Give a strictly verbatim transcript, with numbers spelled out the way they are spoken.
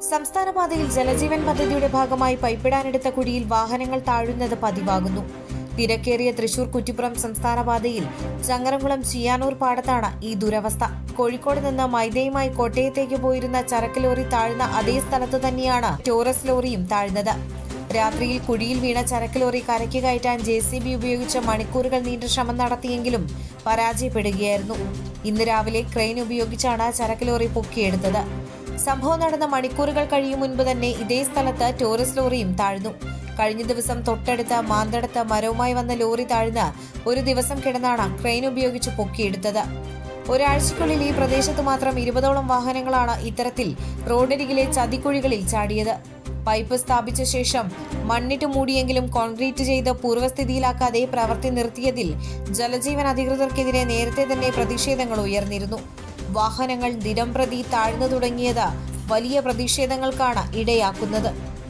സംസ്ഥാന പാതയിൽ ജലജീവൻ പദ്ധതിയുടെ ഭാഗമായി പൈപ്പിടാനെടുത്ത കുഴിയിൽ വാഹനങ്ങൾ താഴുന്നത് പതിവാകുന്നു. തിരക്കേറിയ തൃശൂർ കുറ്റിപ്പുറം സംസ്ഥാന പാതയിൽ ചങ്ങരംകുളം ചിയ്യാനൂർ പാടത്താണ് ഈ ദുരവസ്ഥ. കോഴിക്കോട് നിന്ന് മൈദയുമായി കോട്ടയത്തേക്ക് പോയിരുന്ന ചരക്ക് ലോറി താഴ്ന്ന അതേ സ്ഥലത്ത് തന്നെയാണ് ടോറസ് ലോറിയും താഴ്ന്നത്. രാത്രിയിൽ കുഴിയിൽ വീണ ചരക്ക് ലോറി കരയ്ക്ക് കയറ്റാൻ ജെ സി ബി ഉപയോഗിച്ച് മണിക്കൂറുകൾ നീണ്ട ശ്രമം നടത്തിയെങ്കിലും പരാജയപ്പെടുകയായിരുന്നു. ഇന്ന് രാവിലെ ക്രെയിൻ ഉപയോഗിച്ചാണ് ചരക്ക് ലോറി പൊക്കിയെടുത്തത്. സംഭവം നടന്ന മണിക്കൂറുകൾ കഴിയും മുൻപ് തന്നെ ഇതേ സ്ഥലത്ത് ടോറസ് ലോറിയും താഴ്ന്നു. കഴിഞ്ഞ ദിവസം തൊട്ടടുത്ത മാന്തടത്ത് മരവുമായി വന്ന ലോറി താഴ്ന്ന് ഒരു ദിവസം കിടന്നാണ് ക്രെയിൻ ഉപയോഗിച്ച് പൊക്കിയെടുത്തത്. ഒരാഴ്ചയ്ക്കുള്ളിൽ ഈ പ്രദേശത്ത് മാത്രം ഇരുപതോളം വാഹനങ്ങളാണ് ഇത്തരത്തിൽ റോഡരികിലെ ചതിക്കുഴികളിൽ ചാടിയത്. പൈപ്പ് സ്ഥാപിച്ച ശേഷം മണ്ണിട്ട് മൂടിയെങ്കിലും കോൺക്രീറ്റ് ചെയ്ത് പൂർവ്വസ്ഥിതിയിലാക്കാതെ പ്രവൃത്തി നിർത്തിയതിൽ ജലജീവൻ അധികൃതർക്കെതിരെ നേരത്തെ തന്നെ പ്രതിഷേധങ്ങൾ ഉയർന്നിരുന്നു. വാഹനങ്ങൾ ദിനംപ്രതി താഴ്ന്നു തുടങ്ങിയത് വലിയ പ്രതിഷേധങ്ങൾക്കാണ് ഇടയാക്കുന്നത്.